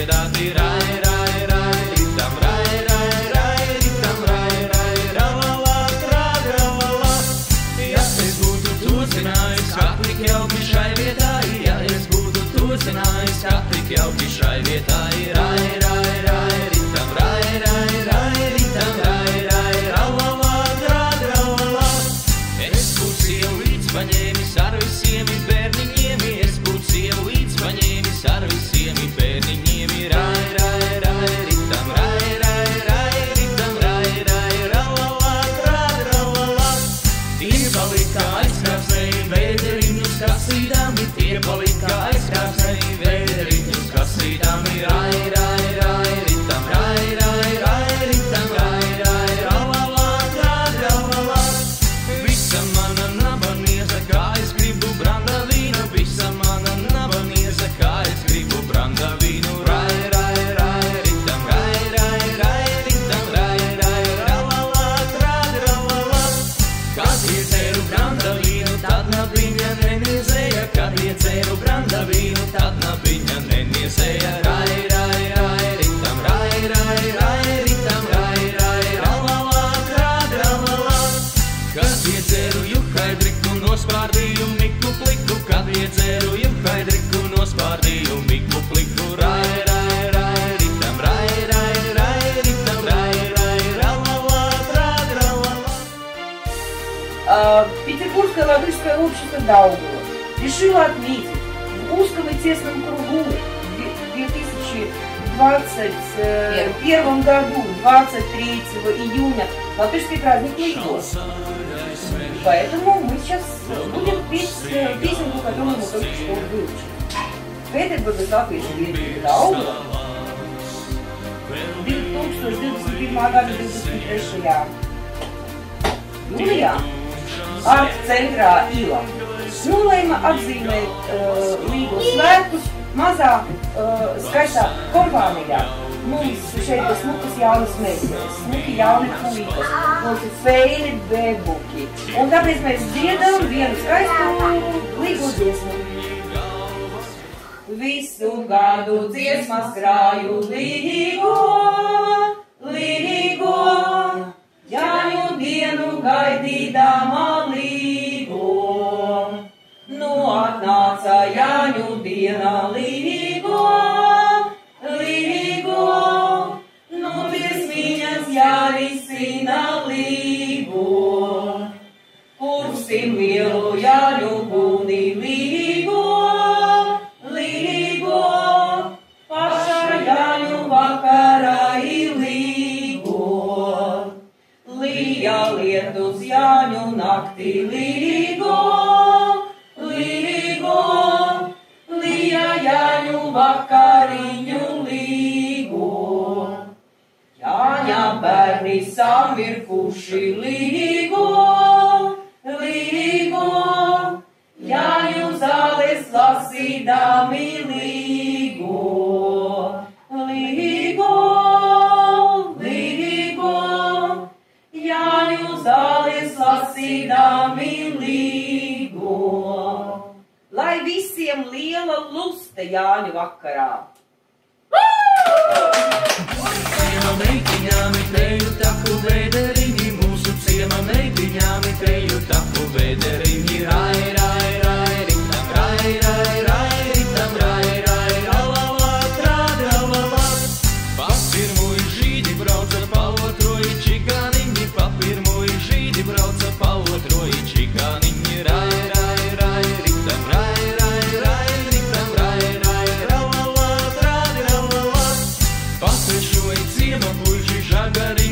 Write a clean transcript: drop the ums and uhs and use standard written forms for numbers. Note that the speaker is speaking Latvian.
dziedāti rai, rai, rai, ritam rai, rai, rai, ritam rai, rai, ralalā, tralalā. Ja es būtu to zinājis, kā tik jauki šai vietā, ja es būtu to zinājis, kā tik jauki šai vietā, rai, rai, rai, ritam rai, rai, rai, ritam rai, rai, ralalā, tralalā. Es būtu sievu līdz paņēmis ar visiem bērniņiem, es būtu sievu līdz paņēmis ar visiem bērniņiem, rai, rai, rai, ritam rai, rai, rai, ritam rai, rai, ralalā, tralalā. Tie palika aizkrāsēji vēderiņus kasīdami, tie palika aizkrāsēji vēderiņus kasīdami, rai, rai, rai, ritam rai, rai, rai, ritam rai, rai, ralalā, tralalā. Visa mana naba nieza, kā es gribu branda vīnu, visa mana naba nieza, kā es gribu branda vīnu, rai, rai, rai, ritam rai, rai, rai, ritam rai, rai, ralalā, tralalā. Kad iedzēru branda vīnu, tad nabiņa neniezēja, kad iedzēru branda vīnu, tad nabiņa neniezēja, rai, rai, rai, ritam rai, rai, rai, ritam rai, rai, ralalā, tralalā. Kad iedzēru juhaidriku, nospārdīju miku pliku, kad iedzēru juhaidriku, nospārdīju miku pliku, rai, rai, rai, ritam rai, rai, rai, ritam rai, rai, ralalā, tralalā. Петербургское латышское общество Даугава решило отметить в узком и тесном кругу в 2021 году, 23 июня, латышский праздник Лейгос. Поэтому мы сейчас будем петь песенку, которую мы только что выучили. Pēterburgas latviešu biedrība Daugava 2021. gada 23. jūlijā Ārta centrā Ila nolēma atzīmēt Līgo svētkus mazā skaistā kompānijā. Mums šeit ir smukas jaunas meitenes, smuki jauni puikas, mums ir feini bebuki. Un tāpēc mēs dziedam vienu skaistu Līgo dziesmu. Visu gadu dziesmas krāju Līgo, Līgo, Jāņu dienu gaidīdama Līgo. Nu atnāca Jāņu diena Līgo, Līgo, nu dziesmiņas jārisina Līgo. Kursim lielu Jāņu guni Līgo, Līgo, pašā Jāņu vakarā Līgo. Lija lietus Jāņu naktī Līgo, Līgo, lija Jāņu vakariņu Līgo. Jāņa bērni samirkuši Līgo, Līgo, Jāņu zāles lasīdami Līgo, Līgo, Līgo, Jāņu zāles lasīdami Līgo. Lai visiem liela luste Jāņu vakarā! Ciema meitiņām ir teju taku vēderiņi, mūsu ciema meitiņām ir teju taku vēderiņi, rai, rai, rai, ritam rai, rai, rai, ritam rai, rai, ralalā, tralalā. Pa pirmoji žīdi brauca, pa otroji čigāniņi, pa pirmoji žīdi brauca, pa otroji čigāniņi, rai, rai, rai, ritam rai, rai, rai, ritam rai, rai, ralalā, tralalā. Pa trešoji ciema puiši žagari